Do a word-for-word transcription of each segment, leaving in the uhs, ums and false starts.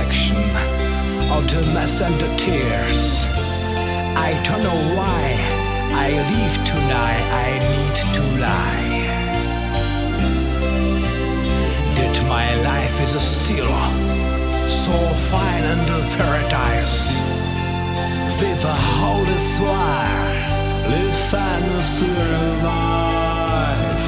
reflection of the mess and the tears. I don't know why I live tonight, I need to lie. That my life is still so fine under paradise. With a holy swire, live and survive.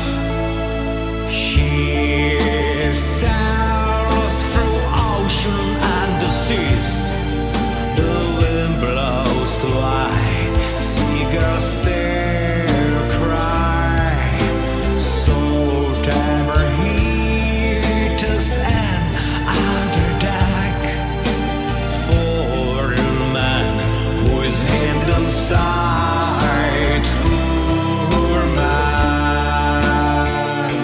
She sails through ocean and the seas. The wind blows wide, seagulls still cry. So tender heat is an underdeck for a man who is hemmed inside. Poor man.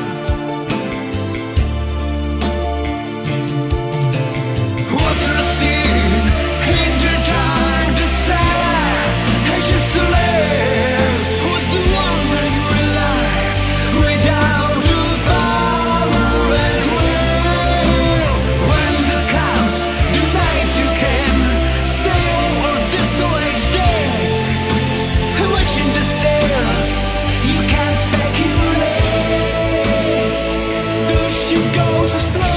What to see in the time to say, I just to live. Who's the one that you alive without the power and will? When the comes the night you can stay over desolate day, watching the sails, you can't speculate. The ship goes slow.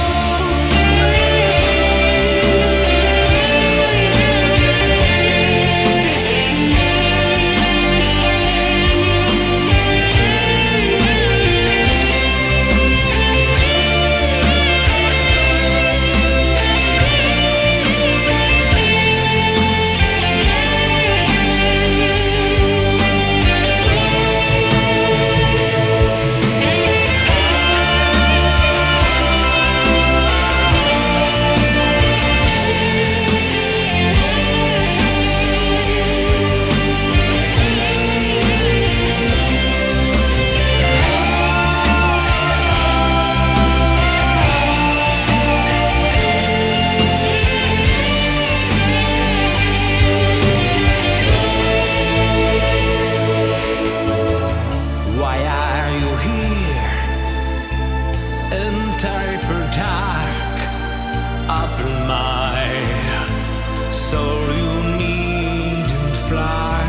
Why are you here in terrible dark? Up in my soul you needn't fly.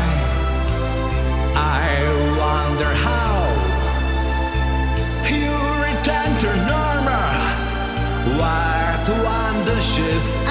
I wonder how you return to normal. What one the ship